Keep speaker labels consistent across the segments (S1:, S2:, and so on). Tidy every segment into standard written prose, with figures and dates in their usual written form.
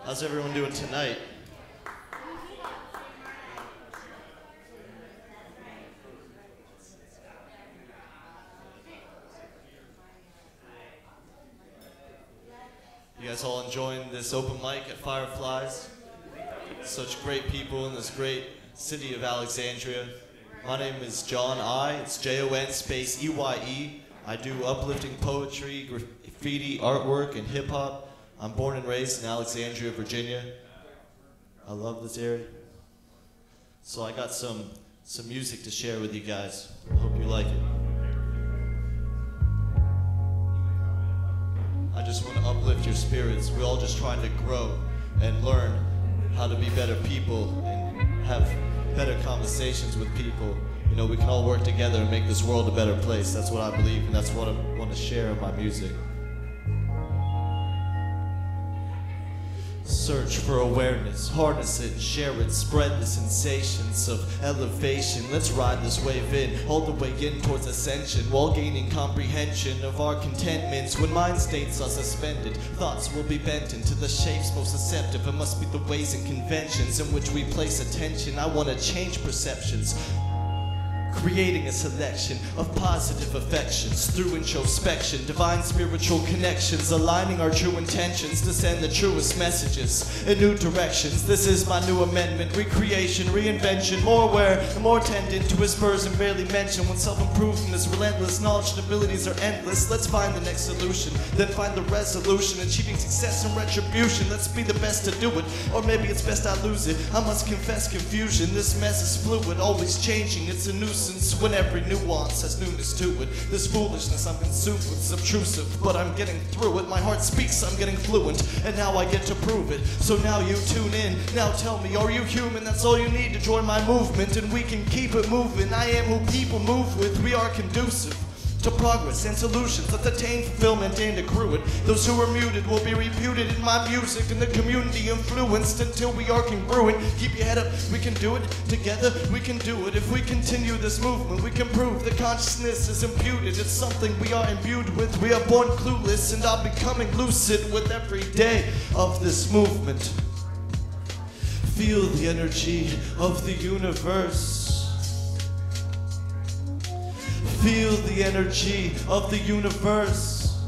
S1: How's everyone doing tonight? You guys all enjoying this open mic at Fireflies? Such great people in this great city of Alexandria. My name is Jon Eye. It's Jon space EYE. I do uplifting poetry, graffiti, artwork, and hip hop. I'm born and raised in Alexandria, Virginia. I love this area. So I got some music to share with you guys. I hope you like it. I just want to uplift your spirits. We're all just trying to grow and learn how to be better people and have better conversations with people. You know, we can all work together and make this world a better place. That's what I believe, and that's what I want to share in my music. Search for awareness, harness it, share it, spread the sensations of elevation. Let's ride this wave in, all the way in towards ascension, while gaining comprehension of our contentments. When mind states are suspended, thoughts will be bent into the shapes most receptive. It must be the ways and conventions in which we place attention. I want to change perceptions, creating a selection of positive affections through introspection, divine spiritual connections, aligning our true intentions to send the truest messages in new directions. This is my new amendment, recreation, reinvention, more aware and more tendent to whispers and barely mention. When self-improvement is relentless, knowledge and abilities are endless. Let's find the next solution, then find the resolution, achieving success and retribution. Let's be the best to do it, or maybe it's best I lose it. I must confess confusion, this mess is fluid, always changing. It's a nuisance when every nuance has newness to it. This foolishness I'm consumed with is obtrusive, but I'm getting through it. My heart speaks, I'm getting fluent, and now I get to prove it. So now you tune in, now tell me, are you human? That's all you need to join my movement, and we can keep it moving. I am who people move with, we are conducive to progress and solutions. Let's attain fulfillment and accrue it. Those who are muted will be reputed in my music, and the community influenced until we are congruent. Keep your head up, we can do it together, we can do it. If we continue this movement, we can prove that consciousness is imputed. It's something we are imbued with. We are born clueless and are becoming lucid with every day of this movement. Feel the energy of the universe. Feel the energy of the universe.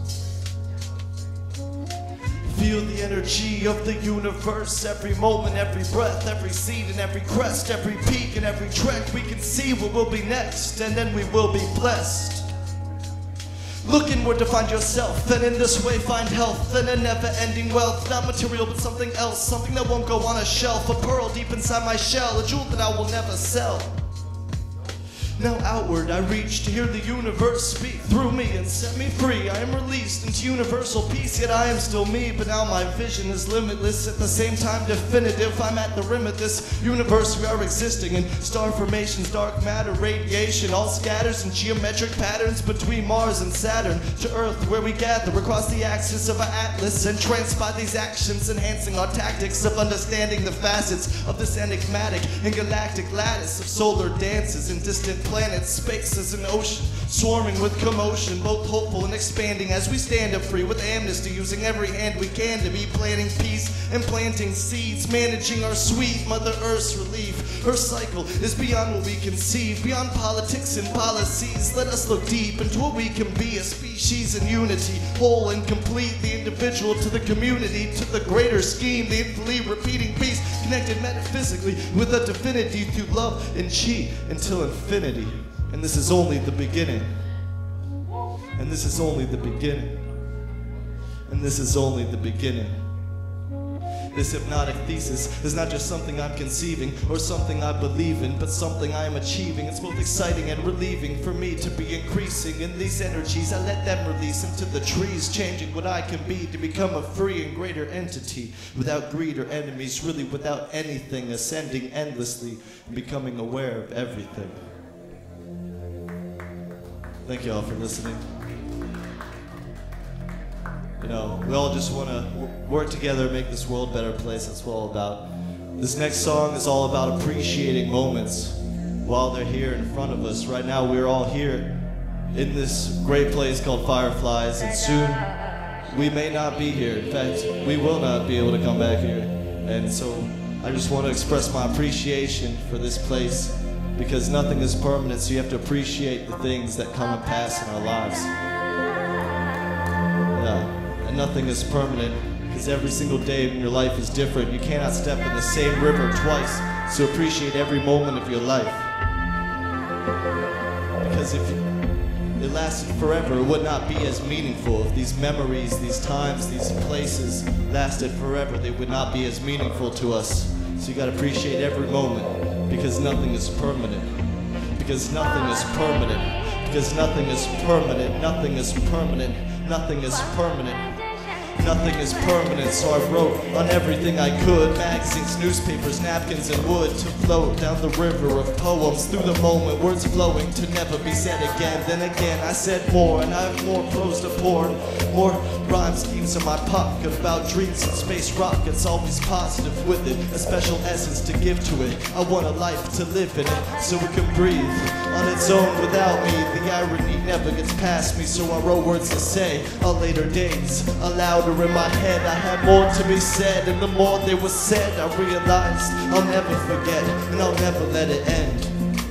S1: Feel the energy of the universe. Every moment, every breath, every seed and every crest, every peak and every trek. We can see what will be next, and then we will be blessed. Look inward to find yourself, and in this way find health and a never-ending wealth. Not material, but something else, something that won't go on a shelf. A pearl deep inside my shell, a jewel that I will never sell. Now outward I reach to hear the universe speak through me and set me free. I am released into universal peace, yet I am still me. But now my vision is limitless, at the same time definitive. I'm at the rim of this universe we are existing in. Star formations, dark matter, radiation, all scatters in geometric patterns between Mars and Saturn to Earth, where we gather across the axis of our atlas, entranced by these actions, enhancing our tactics of understanding the facets of this enigmatic and galactic lattice of solar dances and distant planets, spaces, and ocean, swarming with commotion, both hopeful and expanding as we stand up free with amnesty, using every hand we can to be planting peace and planting seeds, managing our sweet Mother Earth's relief. Her cycle is beyond what we conceive, beyond politics and policies. Let us look deep into what we can be, a species in unity, whole and complete, the individual to the community, to the greater scheme, the infinitely repeating piece, connected metaphysically with a divinity through love and chi until infinity. And this is only the beginning. And this is only the beginning. And this is only the beginning. This hypnotic thesis is not just something I'm conceiving or something I believe in, but something I am achieving. It's both exciting and relieving for me to be increasing in these energies. I let them release into the trees, changing what I can be to become a free and greater entity, without greed or enemies, really without anything, ascending endlessly and becoming aware of everything. Thank you all for listening. You know, we all just want to work together and make this world a better place. That's what it's all about. This next song is all about appreciating moments while they're here in front of us. Right now, we're all here in this great place called Fireflies, and soon we may not be here. In fact, we will not be able to come back here. And so I just want to express my appreciation for this place, because nothing is permanent, so you have to appreciate the things that come and pass in our lives. Yeah, and nothing is permanent, because every single day in your life is different. You cannot step in the same river twice, so appreciate every moment of your life. Because if it lasted forever, it would not be as meaningful. If these memories, these times, these places lasted forever, they would not be as meaningful to us. So you gotta appreciate every moment, because nothing is permanent. Because nothing is permanent. Because nothing is permanent. Nothing is permanent. Nothing is permanent. Nothing is permanent, so I wrote on everything I could. Magazines, newspapers, napkins, and wood, to float down the river of poems through the moment, words flowing to never be said again. Then again I said more, and I have more prose to pour, more rhyme schemes in my pocket about dreams and space rockets, always positive with it, a special essence to give to it. I want a life to live in it, so it can breathe on its own without me. The irony never gets past me, so I wrote words to say on later days. Louder in my head, I had more to be said, and the more they were said, I realized I'll never forget, and I'll never let it end.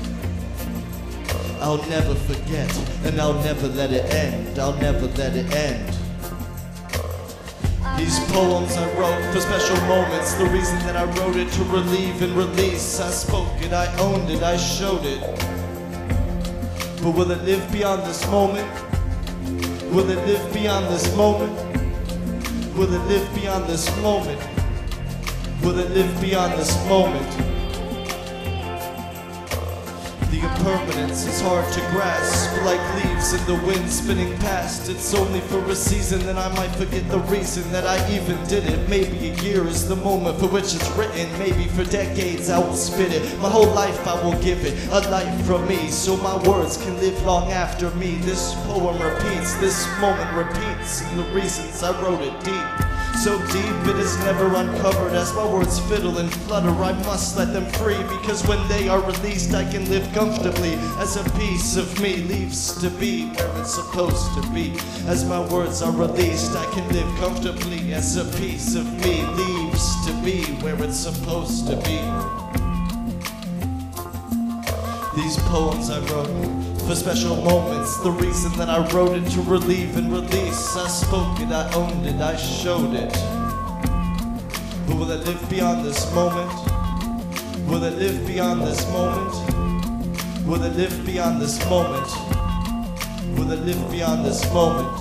S1: I'll never forget, and I'll never let it end. I'll never let it end. These poems I wrote for special moments, the reason that I wrote it to relieve and release. I spoke it, I owned it, I showed it. But will it live beyond this moment? Will it live beyond this moment? Will it live beyond this moment? Will it live beyond this moment? The impermanence is hard to grasp, like leaves in the wind spinning past. It's only for a season, then I might forget the reason that I even did it. Maybe a year is the moment for which it's written. Maybe for decades I will spit it. My whole life I will give it, a life from me, so my words can live long after me. This poem repeats, this moment repeats, and the reasons I wrote it deep. So deep it is never uncovered. As my words fiddle and flutter, I must let them free, because when they are released I can live comfortably, as a piece of me leaves to be where it's supposed to be. As my words are released I can live comfortably, as a piece of me leaves to be where it's supposed to be. These poems I wrote for special moments, the reason that I wrote it to relieve and release. I spoke it, I owned it, I showed it. But will it live beyond this moment? Will it live beyond this moment? Will it live beyond this moment? Will it live beyond this moment?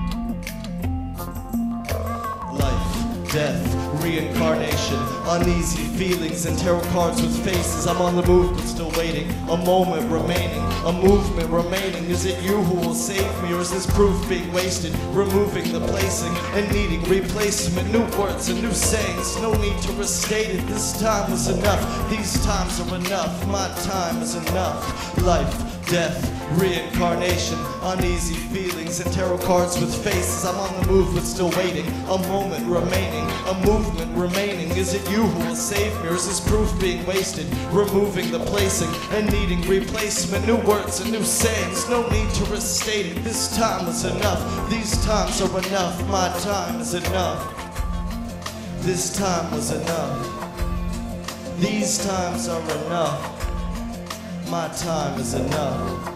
S1: Life, death, reincarnation, uneasy feelings and tarot cards with faces. I'm on the move but still waiting, a moment remaining, a movement remaining. Is it you who will save me, or is this proof being wasted? Removing the placing and needing replacement, new words and new sayings, no need to restate it. This time was enough, these times are enough, my time is enough. Life, death, reincarnation, uneasy feelings and tarot cards with faces. I'm on the move but still waiting, a moment remaining, a movement remaining. Is it you who will save me, or is this proof being wasted? Removing the placing and needing replacement, new words and new sayings, no need to restate it. This time was enough, these times are enough, my time is enough. This time was enough, these times are enough, my time is enough.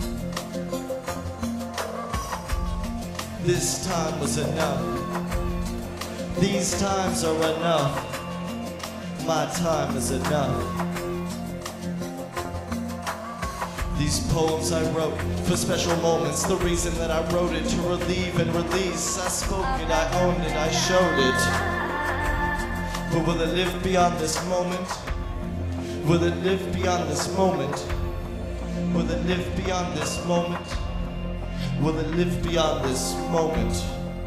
S1: This time was enough, these times are enough, my time is enough. These poems I wrote for special moments, the reason that I wrote it to relieve and release. I spoke it, I owned it, I showed it. But will it live beyond this moment? Will it live beyond this moment? Will it live beyond this moment? Will it live beyond this moment?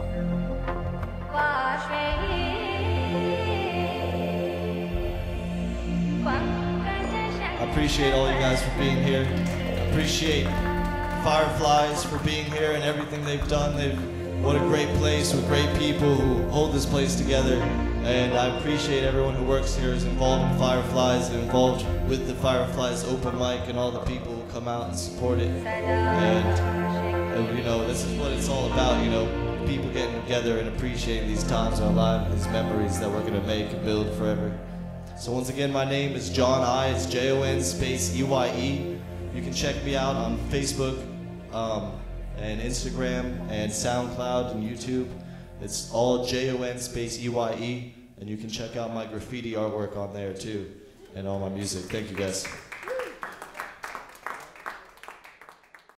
S1: I appreciate all you guys for being here. I appreciate Fireflies for being here and everything they've done. What a great place with great people who hold this place together. And I appreciate everyone who works here, is involved in Fireflies, and involved with the Fireflies open mic, and all the people who come out and support it. And you know, this is what it's all about, you know. people getting together and appreciating these times in our lives, these memories that we're gonna make and build forever. So once again, my name is Jon Eye. It's Jon space EYE. You can check me out on Facebook and Instagram and SoundCloud and YouTube. It's all Jon space EYE, and you can check out my graffiti artwork on there too, and all my music. Thank you guys.